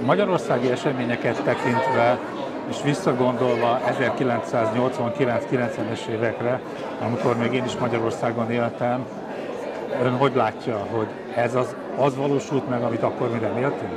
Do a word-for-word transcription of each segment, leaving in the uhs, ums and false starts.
magyarországi eseményeket tekintve és visszagondolva ezerkilencszáznyolcvankilenc-kilencvenes évekre, amikor még én is Magyarországon éltem, ön hogy látja, hogy ez az, az valósult meg, amit akkor mi reméltünk?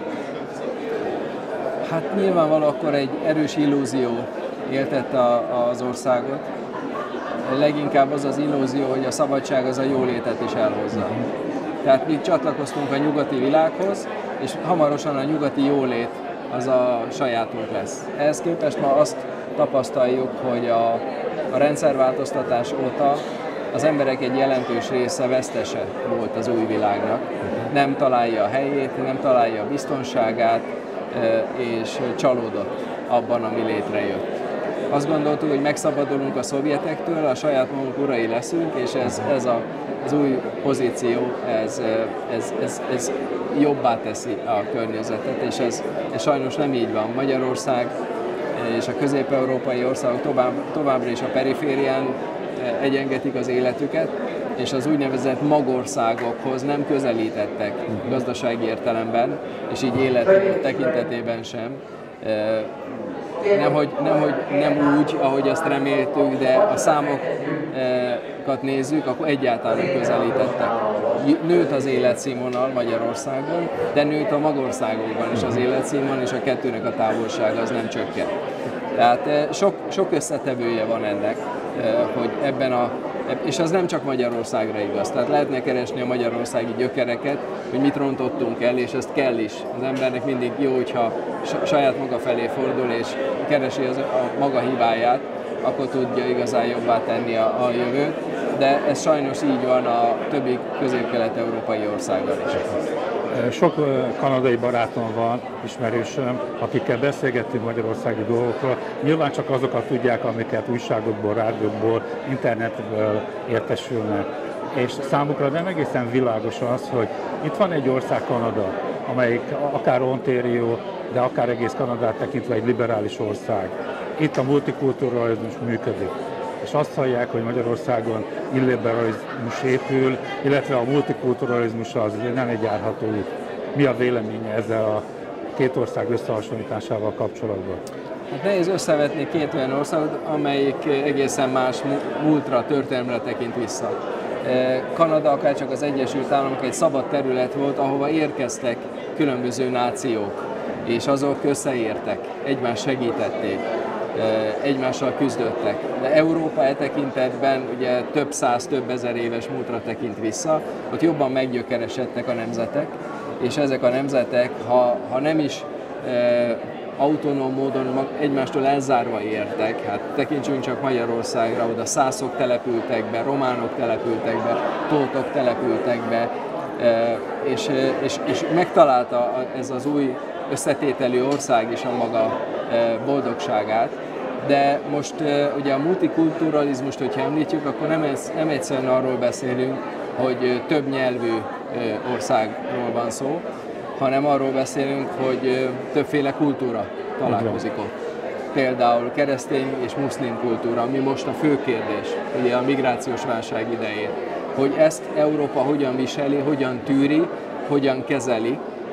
Hát nyilvánvaló akkor egy erős illúzió éltette az országot. Leginkább az az illúzió, hogy a szabadság az a jólétet is elhozza. Tehát mi csatlakoztunk a nyugati világhoz, és hamarosan a nyugati jólét az a sajátunk lesz. Ehhez képest ma azt tapasztaljuk, hogy a, a rendszerváltoztatás óta az emberek egy jelentős része vesztese volt az új világnak. Nem találja a helyét, nem találja a biztonságát, és csalódott abban, ami létrejött. Azt gondoltuk, hogy megszabadulunk a szovjetektől, a saját magunk urai leszünk, és ez, ez a, az új pozíció, ez, ez, ez, ez jobbá teszi a környezetet, és ez, ez sajnos nem így van. Magyarország és a közép-európai országok tovább, továbbra is a periférián egyengetik az életüket, és az úgynevezett magországokhoz nem közelítettek gazdasági értelemben, és így élet tekintetében sem. Nemhogy, nemhogy nem úgy, ahogy azt reméltük, de a számokat nézzük, akkor egyáltalán nem közelítettek. Nőtt az életszínvonal Magyarországon, de nőtt a magországokban is az életszínvonal, és a kettőnek a távolsága az nem csökkent. Tehát sok, sok összetevője van ennek, hogy ebben a, és az nem csak Magyarországra igaz, tehát lehetne keresni a magyarországi gyökereket, hogy mit rontottunk el, és ezt kell is. Az embernek mindig jó, hogyha saját maga felé fordul, és keresi az, a maga hibáját, akkor tudja igazán jobbá tenni a, a jövőt, de ez sajnos így van a többi közép-kelet-európai országgal is. Sok kanadai barátom van, ismerősöm, akikkel beszélgettünk magyarországi dolgokról. Nyilván csak azokat tudják, amiket újságokból, rádiókból, internetből értesülnek. És számukra nem egészen világos az, hogy itt van egy ország, Kanada, amelyik akár Ontario, de akár egész Kanadát tekintve egy liberális ország. Itt a multikulturalizmus működik. És azt hallják, hogy Magyarországon illiberalizmus épül, illetve a multikulturalizmus az nem egy járható út. Mi a véleménye ezzel a két ország összehasonlításával kapcsolatban? Hát nehéz összevetni két olyan országot, amelyik egészen más múltra, történelemre tekint vissza. Kanada, akár csak az Egyesült Államok egy szabad terület volt, ahova érkeztek különböző nációk, és azok összeértek, egymást segítették, egymással küzdöttek. De Európa e tekintetben ugye több száz, több ezer éves múltra tekint vissza, ott jobban meggyökeresedtek a nemzetek, és ezek a nemzetek, ha, ha nem is e, autonóm módon egymástól elzárva értek, hát tekintsünk csak Magyarországra, oda szászok települtek be, románok települtek be, tótok települtek be, e, és, és, és megtalálta ez az új összetételű ország is a maga boldogságát, de most ugye a multikulturalizmust, hogyha említjük, akkor nem, ez, nem egyszerűen arról beszélünk, hogy több nyelvű országról van szó, hanem arról beszélünk, hogy többféle kultúra találkozik ott. Például keresztény és muszlim kultúra, ami most a fő kérdés, ugye a migrációs válság idején, hogy ezt Európa hogyan viseli, hogyan tűri, hogyan kezeli.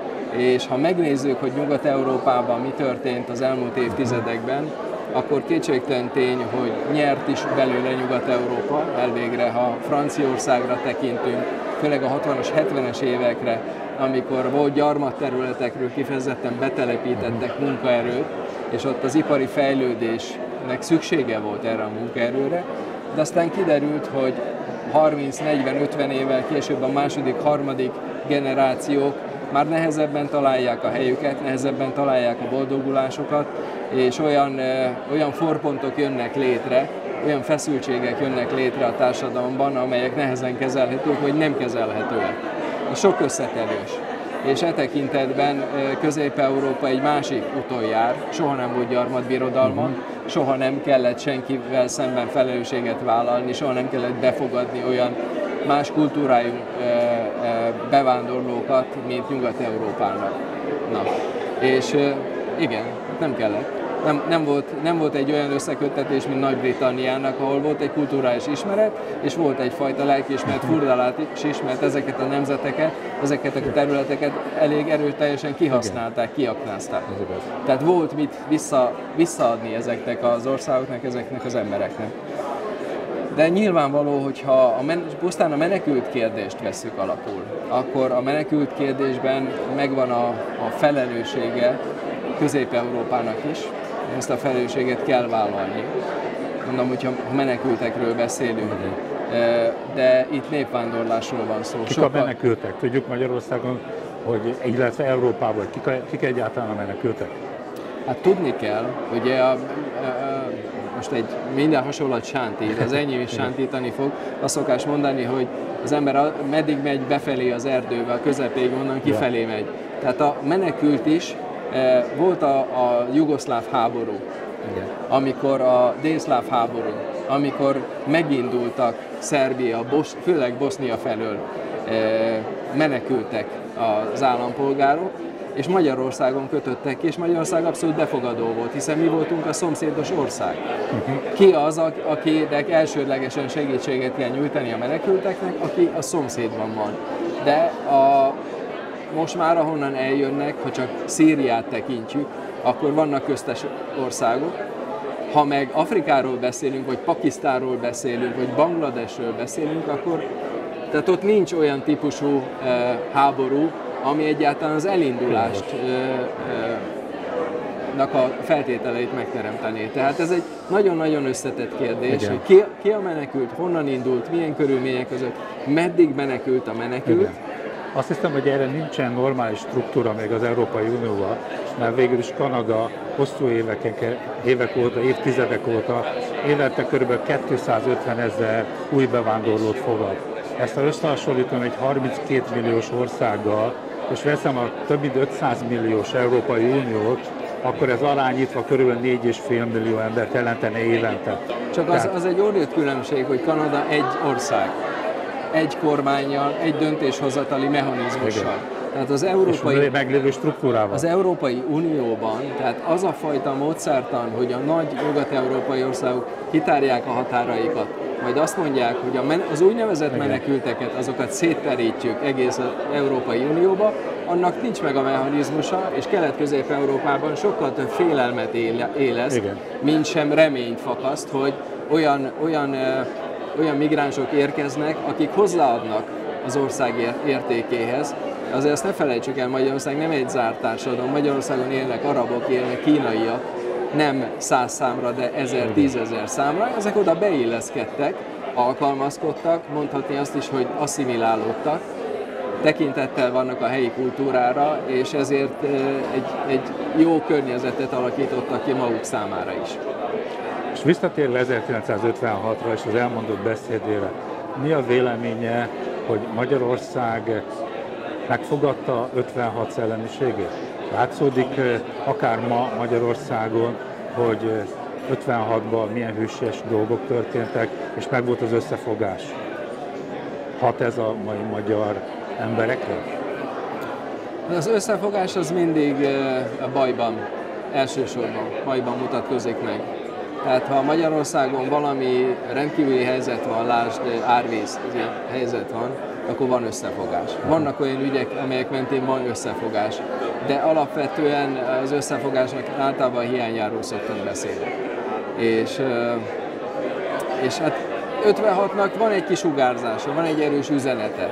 És ha megnézzük, hogy Nyugat-Európában mi történt az elmúlt évtizedekben, akkor kétségtelen tény, hogy nyert is belőle Nyugat-Európa, elvégre, ha Franciaországra tekintünk, főleg a hatvanas, hetvenes évekre, amikor volt gyarmatterületekről kifejezetten betelepítettek munkaerőt, és ott az ipari fejlődésnek szüksége volt erre a munkaerőre, de aztán kiderült, hogy harminc, negyven, ötven évvel később a második, harmadik generációk már nehezebben találják a helyüket, nehezebben találják a boldogulásokat, és olyan, olyan forpontok jönnek létre, olyan feszültségek jönnek létre a társadalomban, amelyek nehezen kezelhetők, vagy nem kezelhetőek. Sok összetevős. És e tekintetben Közép-Európa egy másik úton jár, soha nem volt gyarmatbirodalma, soha nem kellett senkivel szemben felelősséget vállalni, soha nem kellett befogadni olyan más kultúrájú bevándorlókat, mint Nyugat-Európának. Na, és igen, nem kellett. Nem, nem, volt, nem volt egy olyan összeköttetés, mint Nagy-Britanniának, ahol volt egy kulturális ismeret, és volt egyfajta lelkiismeret, furdalát is ismert ezeket a nemzeteket, ezeket a területeket elég erőteljesen kihasználták, kiaknázták. Tehát volt mit vissza, visszaadni ezeknek az országoknak, ezeknek az embereknek. De nyilvánvaló, hogyha a men- pusztán a menekült kérdést vesszük alapul, akkor a menekült kérdésben megvan a, a felelőssége Közép-Európának is, ezt a felelősséget kell vállalni. Mondom, hogyha menekültekről beszélünk, de itt népvándorlásról van szó. Kik a menekültek? Tudjuk Magyarországon, hogy illetve Európában, kik, kik egyáltalán a menekültek? Hát tudni kell, ugye a, a, a, most egy minden hasonlat sántít, az enyém is sántítani fog. Azt szokás mondani, hogy az ember a, meddig megy befelé az erdőbe, a közepéig onnan kifelé megy. Tehát a menekült is e, volt a, a jugoszláv háború, igen. Amikor a délszláv háború, amikor megindultak Szerbia, Bos, főleg Bosznia felől e, menekültek az állampolgárok, és Magyarországon kötöttek ki, és Magyarország abszolút befogadó volt, hiszen mi voltunk a szomszédos ország. Ki az, akinek elsődlegesen segítséget kell nyújtani a menekülteknek, aki a szomszédban van. De a, most már ahonnan eljönnek, ha csak Szíriát tekintjük, akkor vannak köztes országok. Ha meg Afrikáról beszélünk, vagy Pakisztánról beszélünk, vagy Bangladesről beszélünk, akkor tehát ott nincs olyan típusú e, háború, ami egyáltalán az elindulást ö, ö, a feltételeit megteremtené. Tehát ez egy nagyon-nagyon összetett kérdés, igen. Hogy ki, ki a menekült, honnan indult, milyen körülmények között, meddig menekült a menekült. Igen. Azt hiszem, hogy erre nincsen normális struktúra még az Európai Unióval, mert végül is Kanada hosszú éveken, évek óta, évtizedek óta évente kb. kétszázötven ezer új bevándorlót fogad. Ezt ha összehasonlítom egy harminckét milliós országgal, és veszem a több mint ötszáz milliós Európai Uniót, akkor ez arányítva körülbelül négy és fél millió embert jelentene évente. Csak az, az egy óriás különbség, hogy Kanada egy ország, egy kormánnyal, egy döntéshozatali mechanizmussal. Igen. Tehát az európai, meglévő struktúrával. Az Európai Unióban, tehát az a fajta módszertan, hogy a nagy nyugat-európai országok kitárják a határaikat, majd azt mondják, hogy a men- az úgynevezett igen. menekülteket, azokat szétterítjük egész az Európai Unióba, annak nincs meg a mechanizmusa, és Kelet-Közép-Európában sokkal több félelmet éle- élesz, igen. mint sem reményt fakaszt, hogy olyan, olyan, ö, olyan migránsok érkeznek, akik hozzáadnak az ország értékéhez. Azért ezt ne felejtsük el, Magyarország nem egy zárt társadalom, Magyarországon élnek arabok, élnek kínaiak, nem száz számra, de ezer, tízezer számra, ezek oda beilleszkedtek, alkalmazkodtak, mondhatni azt is, hogy asszimilálódtak, tekintettel vannak a helyi kultúrára, és ezért egy, egy jó környezetet alakítottak ki maguk számára is. És visszatérve ezerkilencszázötvenhatra és az elmondott beszédére, mi a véleménye, hogy Magyarország megfogadta ötvenhat szellemiségét? Látszódik akár ma Magyarországon, hogy ötvenhatban milyen hűséges dolgok történtek, és megvolt az összefogás. Hat ez a mai magyar emberekre? Az összefogás az mindig a bajban, elsősorban bajban mutatkozik meg. Tehát ha Magyarországon valami rendkívüli helyzet van, lásd árvíz helyzet van, akkor van összefogás. Vannak olyan ügyek, amelyek mentén van összefogás, de alapvetően az összefogásnak általában hiányáról szoktunk beszélni. És, és hát ötvenhatnak van egy kis sugárzása, van egy erős üzenete.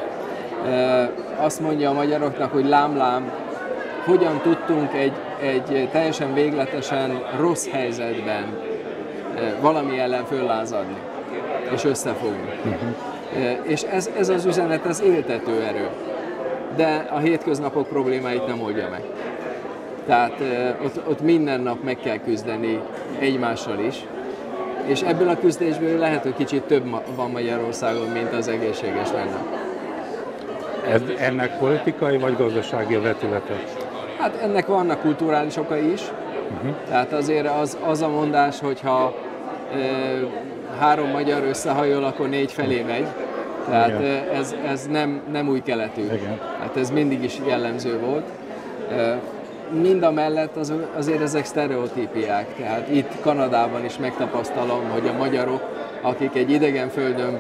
Azt mondja a magyaroknak, hogy lám-lám, hogyan tudtunk egy, egy teljesen végletesen rossz helyzetben valami ellen föllázadni és összefogni. Uh-huh. És ez, ez az üzenet, ez éltető erő, de a hétköznapok problémáit nem oldja meg. Tehát ott, ott minden nap meg kell küzdeni egymással is, és ebből a küzdésből lehet, hogy kicsit több van Magyarországon, mint az egészséges lenne. Ez, ennek politikai vagy gazdasági vetülete? Hát ennek vannak kulturális okai is, uh-huh. Tehát azért az, az a mondás, hogyha e, három magyar összehajol, akkor négy felé megy. Tehát ez, ez nem, nem új keletű. Igen. Hát ez mindig is jellemző volt. mind a mellett az, azért ezek sztereotípiák, tehát itt Kanadában is megtapasztalom, hogy a magyarok, akik egy idegen földön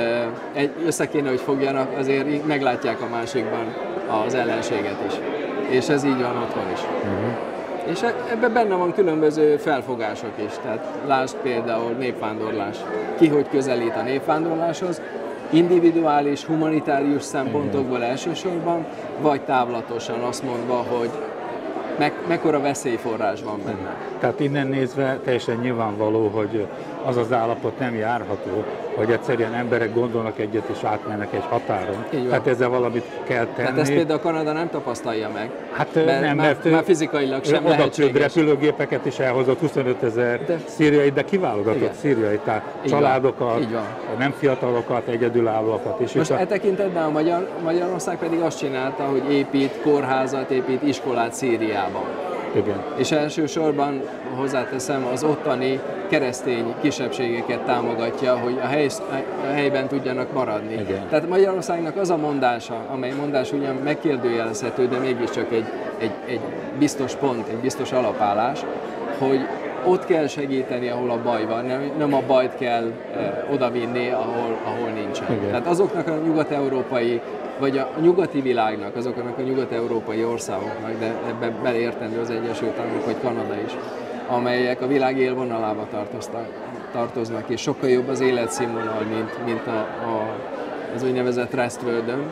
össze kéne, hogy fogjanak, azért meglátják a másikban az ellenséget is. És ez így van otthon is. Uh-huh. És ebben benne van különböző felfogások is, tehát lásd például népvándorlás. Ki hogy közelít a népvándorláshoz, individuális, humanitárius szempontokból elsősorban, vagy távlatosan azt mondva, hogy me- mekkora veszélyforrás van benne. Tehát innen nézve teljesen nyilvánvaló, hogy az az állapot nem járható, hogy egyszerűen emberek gondolnak egyet és átmennek egy határon. Tehát ezzel valamit kell tenni. Tehát ezt például Kanada nem tapasztalja meg, hát mert, nem, mert, mert már fizikailag sem lehetséges. Repülőgépeket is elhozott, huszonöt ezer de... szíriai, de kiválogatott szíriai, tehát így családokat, van, van. nem fiatalokat, egyedülállókat. És most a... e tekintetben a Magyar, Magyarország pedig azt csinálta, hogy épít kórházat, épít iskolát Szíriában. Igen. És elsősorban hozzáteszem, az ottani keresztény kisebbségeket támogatja, hogy a, hely, a helyben tudjanak maradni. Igen. Tehát Magyarországnak az a mondása, amely mondás ugyan megkérdőjelezhető, de mégiscsak egy, egy, egy biztos pont, egy biztos alapállás, hogy ott kell segíteni, ahol a baj van, nem, nem a bajt kell eh, odavinni, ahol, ahol nincsen. Igen. Tehát azoknak a nyugat-európai vagy a nyugati világnak, azoknak a nyugat-európai országoknak, de ebben beleértendő az Egyesült Államok vagy Kanada is, amelyek a világ élvonalába tartoznak, és sokkal jobb az életszínvonal, mint, mint a, a, az úgynevezett Rest World-ön,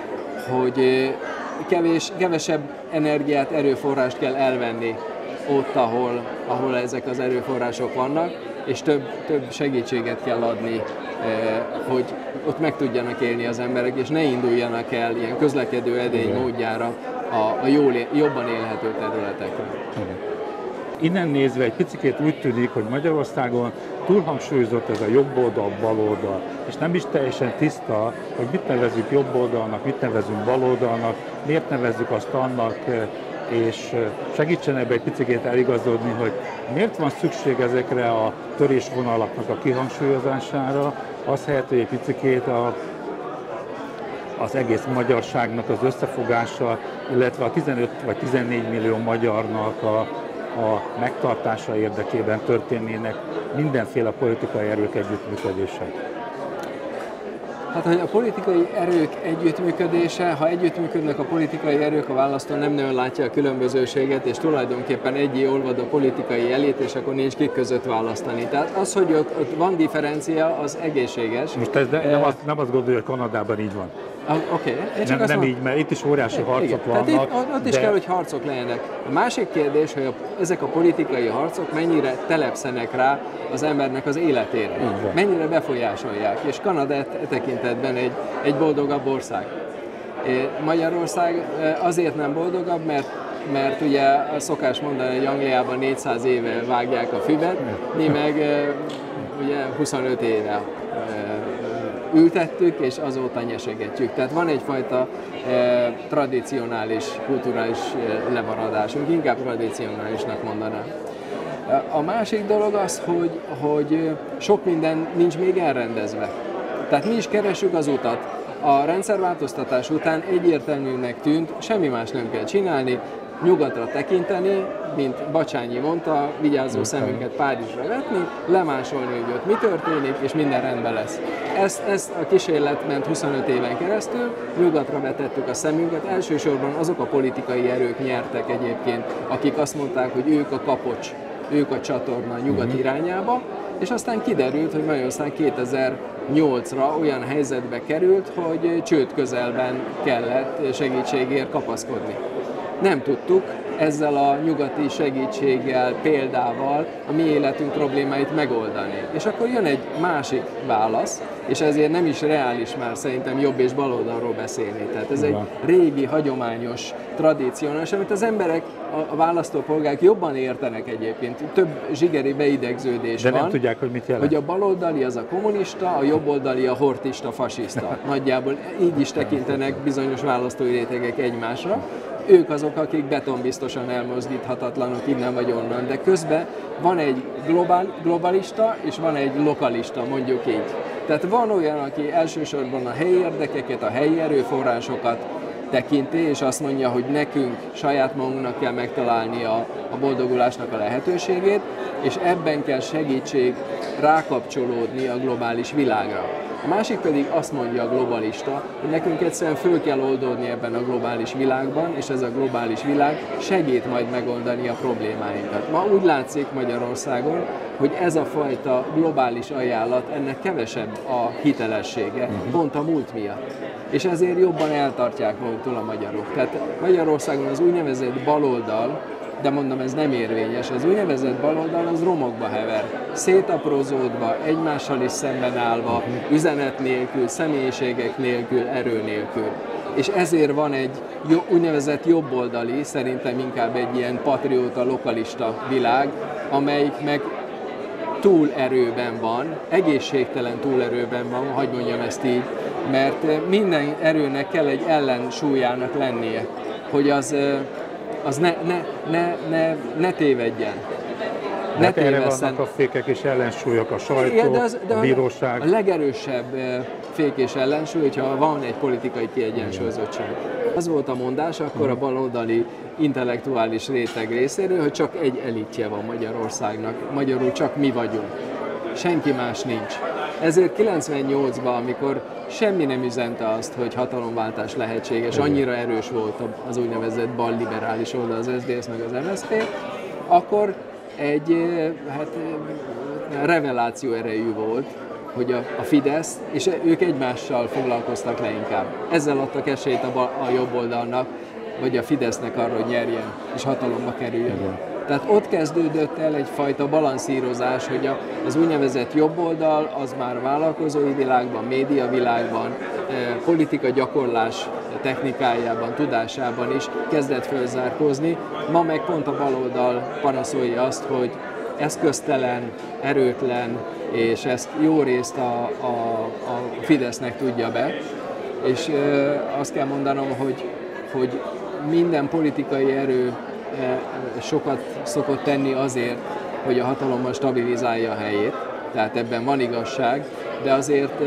hogy kevés, kevesebb energiát, erőforrást kell elvenni ott, ahol, ahol ezek az erőforrások vannak, és több, több segítséget kell adni, hogy ott meg tudjanak élni az emberek, és ne induljanak el ilyen közlekedő edény módjára a, a jól, jobban élhető területekre. Innen nézve egy picikét úgy tűnik, hogy Magyarországon túlhangsúlyozott ez a jobb oldal, bal oldal, és nem is teljesen tiszta, hogy mit nevezzük jobb oldalnak, mit nevezünk bal oldalnak, miért nevezzük azt annak, és segítsen ebbe egy picit eligazodni, hogy miért van szükség ezekre a törésvonalaknak a kihangsúlyozására, az helyett, hogy egy picit a, az egész magyarságnak az összefogása, illetve a tizenöt vagy tizennégy millió magyarnak a, a megtartása érdekében történnének mindenféle politikai erők együttműködése. Hát, hogy a politikai erők együttműködése, ha együttműködnek a politikai erők, a választó nem nagyon látja a különbözőséget, és tulajdonképpen egy olvad a politikai elit, és akkor nincs kik között választani. Tehát az, hogy ott, ott van differencia, az egészséges. Most ez nem, azt, nem azt gondolja, hogy Kanadában így van. Oké. Okay. Nem, nem így, mert itt is óriási harcok igen. vannak. Tehát itt, ott, ott is de... kell, hogy harcok legyenek. A másik kérdés, hogy a, ezek a politikai harcok mennyire telepszenek rá az embernek az életére. Mennyire befolyásolják. És Kanada e tekintetben egy, egy boldogabb ország. Magyarország azért nem boldogabb, mert, mert ugye szokás mondani, hogy Angliában négyszáz éve vágják a füvet, mi meg ugye huszonöt éve ültettük, és azóta nyesegetjük. Tehát van egyfajta eh, tradicionális, kulturális eh, lemaradásunk, inkább tradicionálisnak mondanám. A másik dolog az, hogy, hogy sok minden nincs még elrendezve. Tehát mi is keressük az utat. A rendszerváltoztatás után egyértelműnek tűnt, semmi más nem kell csinálni, nyugatra tekinteni, mint Bacsányi mondta, vigyázó szemünket Párizsra vetni, lemásolni, hogy ott mi történik, és minden rendben lesz. Ezt, ezt a kísérlet ment huszonöt éven keresztül, nyugatra vetettük a szemünket, elsősorban azok a politikai erők nyertek egyébként, akik azt mondták, hogy ők a kapocs, ők a csatorna nyugat irányába, és aztán kiderült, hogy Magyarország kétezer-nyolcra olyan helyzetbe került, hogy csőd közelben kellett segítségért kapaszkodni. Nem tudtuk ezzel a nyugati segítséggel, példával a mi életünk problémáit megoldani. És akkor jön egy másik válasz, és ezért nem is reális már szerintem jobb és baloldalról beszélni. Tehát ez egy régi, hagyományos, tradicionális, amit az emberek, a választópolgárok jobban értenek egyébként. Több zsigeri beidegződés De van. nem tudják, hogy mit jelent. Hogy a baloldali az a kommunista, a jobboldali a hortista, fasiszta. Nagyjából így is tekintenek bizonyos választói rétegek egymásra. Ők azok, akik betonbiztosan elmozdíthatatlanok innen vagy onnan, de közben van egy globál, globalista és van egy lokalista, mondjuk így. Tehát van olyan, aki elsősorban a helyi érdekeket, a helyi erőforrásokat tekinti, és azt mondja, hogy nekünk saját magunknak kell megtalálni a, a boldogulásnak a lehetőségét, és ebben kell segítség rákapcsolódni a globális világra. A másik pedig azt mondja a globalista, hogy nekünk egyszerűen föl kell oldódni ebben a globális világban, és ez a globális világ segít majd megoldani a problémáinkat. Ma úgy látszik Magyarországon, hogy ez a fajta globális ajánlat, ennek kevesebb a hitelessége, pont a múlt miatt. És ezért jobban eltartják maguktól a magyarok. Tehát Magyarországon az úgynevezett baloldal, de mondom, ez nem érvényes, az úgynevezett baloldal az romokba hever, szétaprózódva, egymással is szemben állva, üzenet nélkül, személyiségek nélkül, erő nélkül. És ezért van egy úgynevezett jobboldali, szerintem inkább egy ilyen patrióta, lokalista világ, amelyik meg túlerőben van, egészségtelen túlerőben van, hadd mondjam ezt így, mert minden erőnek kell egy ellensúlyának lennie, hogy az, az ne, ne, ne, ne, ne tévedjen. Ne hát erre vannak a fékek és ellensúlyok, a sajtó, ja, de az, de a bíróság. A legerősebb fék és ellensúly, hogyha van egy politikai kiegyensúlyozottság. Az volt a mondás akkor a baloldali intellektuális réteg részéről, hogy csak egy elitje van Magyarországnak, magyarul csak mi vagyunk. Senki más nincs. Ezért kilencvennyolcban, amikor semmi nem üzente azt, hogy hatalomváltás lehetséges, annyira erős volt az úgynevezett balliberális oldal, az es zé dé es meg az em es zé pé, akkor egy hát, reveláció erejű volt, hogy a, a Fidesz, és ők egymással foglalkoztak le inkább. Ezzel adtak esélyt a, a jobb oldalnak, vagy a Fidesznek arra, hogy nyerjen, és hatalomba kerüljön. Igen. Tehát ott kezdődött el egyfajta balanszírozás, hogy az úgynevezett jobb oldal az már vállalkozói világban, média világban, politika gyakorlás technikájában, tudásában is kezdett fölzárkózni. Ma meg pont a baloldal panaszolja azt, hogy eszköztelen, erőtlen, és ezt jó részt a, a, a Fidesznek tudja be. És azt kell mondanom, hogy, hogy minden politikai erő sokat szokott tenni azért, hogy a hatalommal stabilizálja a helyét, tehát ebben van igazság, de azért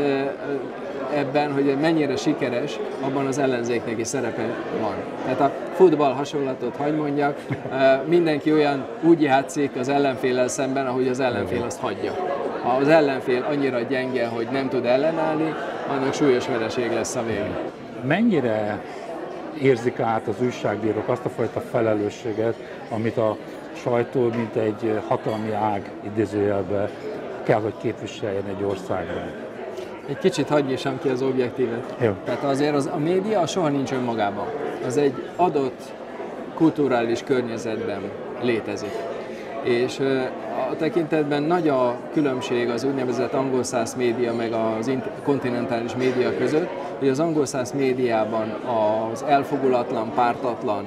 ebben, hogy mennyire sikeres, abban az ellenzéknek is szerepe van. Tehát a futball hasonlatot hagy mondjak, mindenki olyan úgy játszik az ellenféllel szemben, ahogy az ellenfél azt hagyja. Ha az ellenfél annyira gyenge, hogy nem tud ellenállni, annak súlyos vereség lesz a vége. Mennyire érzik át az újságírók azt a fajta felelősséget, amit a sajtó, mint egy hatalmi ág idézőjelben kell, hogy képviseljen egy országban? Egy kicsit hagyj nyissam ki az objektívet. Jó. Tehát azért az, a média soha nincs önmagában. Az egy adott kulturális környezetben létezik. És a tekintetben nagy a különbség az úgynevezett angolszász média meg az kontinentális média között, hogy az angolszász médiában az elfogulatlan, pártatlan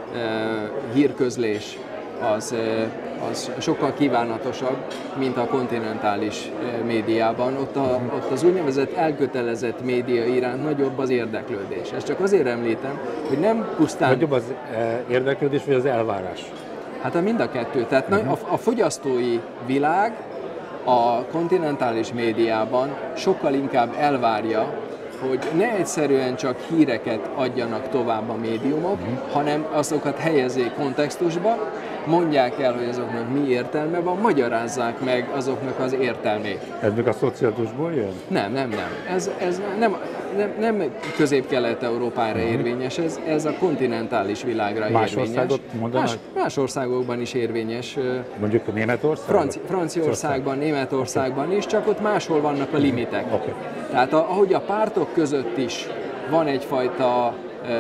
hírközlés az, az sokkal kívánatosabb, mint a kontinentális médiában. Ott, a, ott az úgynevezett elkötelezett média iránt nagyobb az érdeklődés. Ezt csak azért említem, hogy nem pusztán... Nagyobb az érdeklődés, vagy az elvárás? Hát a mind a kettő. Tehát uh-huh. a, a fogyasztói világ a kontinentális médiában sokkal inkább elvárja, hogy ne egyszerűen csak híreket adjanak tovább a médiumok, uh-huh. hanem azokat helyezzék kontextusba, mondják el, hogy azoknak mi értelme van, magyarázzák meg azoknak az értelmét. Ez még a szocializmusból jön? Nem, nem, nem. Ez, ez nem, nem, nem Közép-Kelet-Európára uh-huh. érvényes, ez, ez a kontinentális világra más érvényes. Országot mondanak? Más, más országokban is érvényes. Mondjuk Németországban? Franci, Franciaországban, Németországban is, csak ott máshol vannak a limitek. Okay. Tehát ahogy a pártok között is van egyfajta,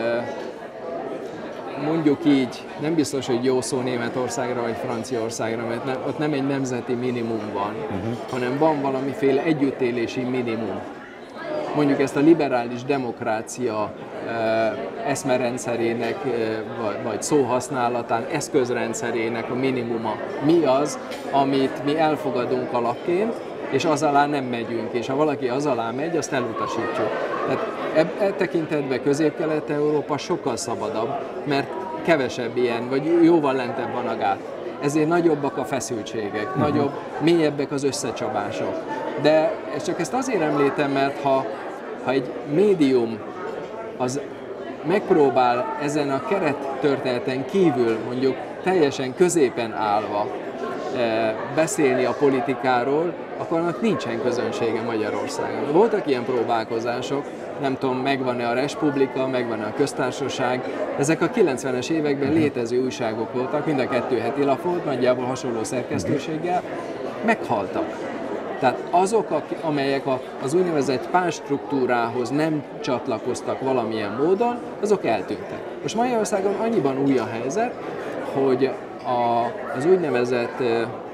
mondjuk így, nem biztos, hogy jó szó Németországra vagy Franciaországra, mert nem, ott nem egy nemzeti minimum van, uh-huh. hanem van valamiféle együttélési minimum. Mondjuk ezt a liberális demokrácia eszmerendszerének, vagy szóhasználatán, eszközrendszerének a minimuma. Mi az, amit mi elfogadunk alapként, és az alá nem megyünk, és ha valaki az alá megy, azt elutasítjuk. Tehát e, e tekintetben Közép-Kelet-Európa sokkal szabadabb, mert kevesebb ilyen, vagy jóval lentebb van a gát. Ezért nagyobbak a feszültségek, uh-huh. nagyobb, mélyebbek az összecsapások. De csak ezt azért említem, mert ha, ha egy médium az megpróbál ezen a kerettörténeten kívül mondjuk teljesen középen állva beszélni a politikáról, akkor annak nincsen közönsége Magyarországon. Voltak ilyen próbálkozások, nem tudom, megvan-e a Respublika, megvan-e a Köztársaság. Ezek a kilencvenes években létező újságok voltak, mind a kettő heti lap volt, nagyjából hasonló szerkesztőséggel, meghaltak. Tehát azok, amelyek az úgynevezett pártstruktúrához nem csatlakoztak valamilyen módon, azok eltűntek. Most Magyarországon annyiban új a helyzet, hogy a, az úgynevezett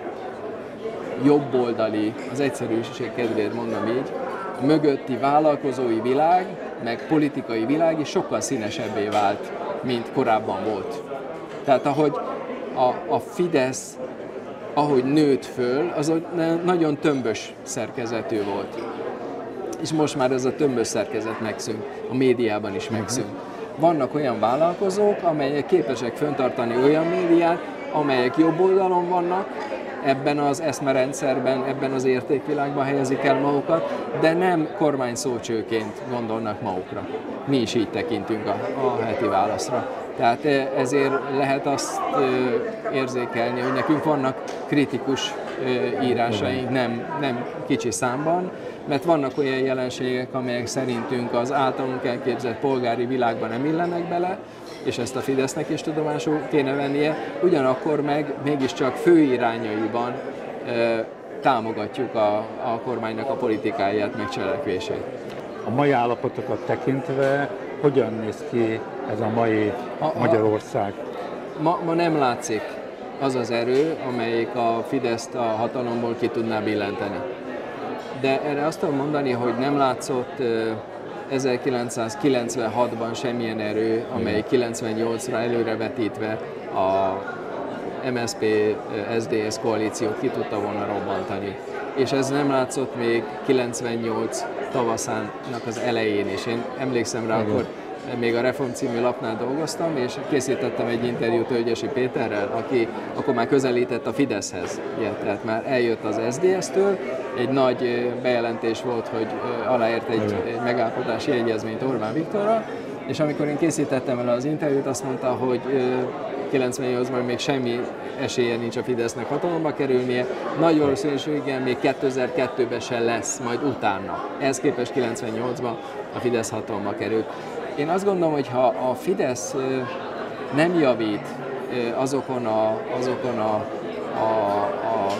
jobboldali, az egyszerűség kedvéért mondom így, mögötti vállalkozói világ, meg politikai világ is sokkal színesebbé vált, mint korábban volt. Tehát ahogy a, a Fidesz, ahogy nőtt föl, az nagyon tömbös szerkezetű volt. És most már ez a tömbös szerkezet megszűnt, a médiában is megszűnt. Vannak olyan vállalkozók, amelyek képesek fenntartani olyan médiát, amelyek jobb oldalon vannak, ebben az eszmerendszerben, ebben az értékvilágban helyezik el magukat, de nem kormány szócsőként gondolnak magukra. Mi is így tekintünk a, a heti válaszra. Tehát ezért lehet azt érzékelni, hogy nekünk vannak kritikus írásaink, nem, nem kicsi számban, mert vannak olyan jelenségek, amelyek szerintünk az általunk elképzelt polgári világban nem illenek bele, és ezt a Fidesznek is tudomásul kéne vennie, ugyanakkor meg mégiscsak főirányaiban e, támogatjuk a, a kormánynak a politikáját, meg cselekvését. A mai állapotokat tekintve hogyan néz ki ez a mai a, Magyarország? Ma, ma nem látszik az az erő, amelyik a Fideszt a hatalomból ki tudná billenteni. De erre azt tudom mondani, hogy nem látszott ezerkilencszázkilencvenhatban semmilyen erő, amely kilencvennyolcra előrevetítve a em es zé pé es zé dé es koalíciót ki tudta volna robbantani. És ez nem látszott még kilencvennyolc tavaszának az elején is. Én emlékszem rá, akkor még a Reform című lapnál dolgoztam, és készítettem egy interjút Tölgyesi Péterrel, aki akkor már közelített a Fideszhez. Igen, tehát már eljött az es zé dé es-től, egy nagy bejelentés volt, hogy aláért egy, egy megállapodási egyezményt Orbán Viktorral, és amikor én készítettem vele az interjút, azt mondta, hogy kilencvennyolcban még semmi esélye nincs a Fidesznek hatalomba kerülnie, nagy valószínűséggel még kétezer-kettőben se lesz, majd utána. Ehhez képest kilencvennyolcban a Fidesz hatalomba került. Én azt gondolom, hogy ha a Fidesz nem javít azokon a, azokon a, a, a,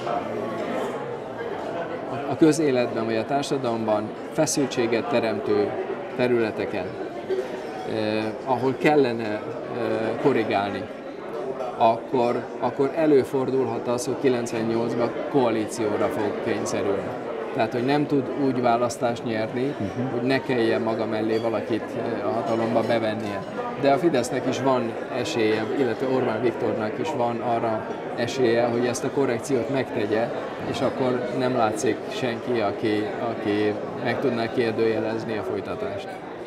a közéletben vagy a társadalomban feszültséget teremtő területeken, eh, ahol kellene eh, korrigálni, akkor, akkor előfordulhat az, hogy kilencvennyolcban koalícióra fog kényszerülni. Tehát, hogy nem tud úgy választást nyerni, uh-huh. hogy ne kelljen maga mellé valakit a hatalomba bevennie. De a Fidesznek is van esélye, illetve Orbán Viktornak is van arra esélye, hogy ezt a korrekciót megtegye, és akkor nem látszik senki, aki, aki meg tudná kérdőjelezni a folytatást.